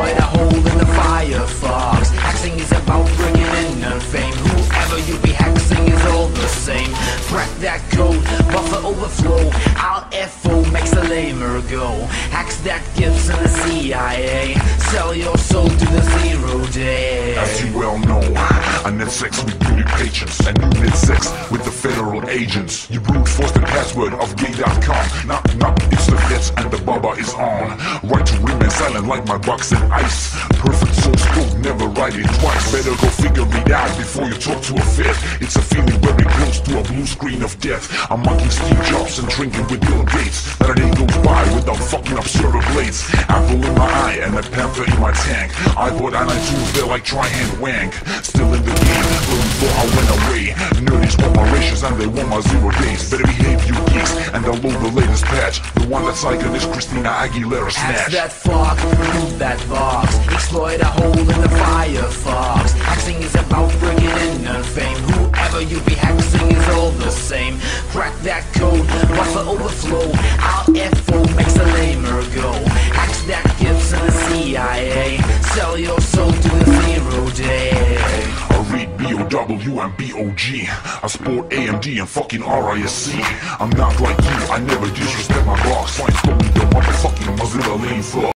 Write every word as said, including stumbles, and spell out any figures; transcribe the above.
exploit a hole in the Firefox. Hexing is about bringing in and fame. Whoever you be hexing is all the same. Crack that code, buffer overflow. Alt F O makes the lamer go. Hacks that gives in the C I A. Sell your soul to the zero day. As you well know, I net sex with beauty patrons, and you net sex with the federal agents. You brute force the password of gay dot com. Knock knock, it's the feds and the baba is on. Right to remain silent like my box and ice. Perfect source code, never write it twice. Better go figure it out before you talk to a fed. It's a feeling very close to a blue screen of death. I'm mocking Steve Jobs and drinking with Bill Gates. Not a day goes by without fucking up server blades. Apple in my eye and a panther in my tank. iPod and iTunes, they're like try and wank. Still in the game, but before I went away. Nerdies want my ratios and they want my zero days. Better behave, you geeks, and download the latest patch. The one that's icon is Christina Aguilera snatch. Hack that fuck, move that box. Exploit a hole in the Firefox. Hexing is about bringing in and fame. Whoever you be hexing is all the same. Crack that code, buffer overflow. Alt F O makes the lamer go. Hacks that gives in the C I A. Sell your soul to the zero day. I read B O W and B O G. I sport A M D and fucking R I S C. I'm not like you, I never disrespect my boss. Find me the motherfucking Mozilla lane for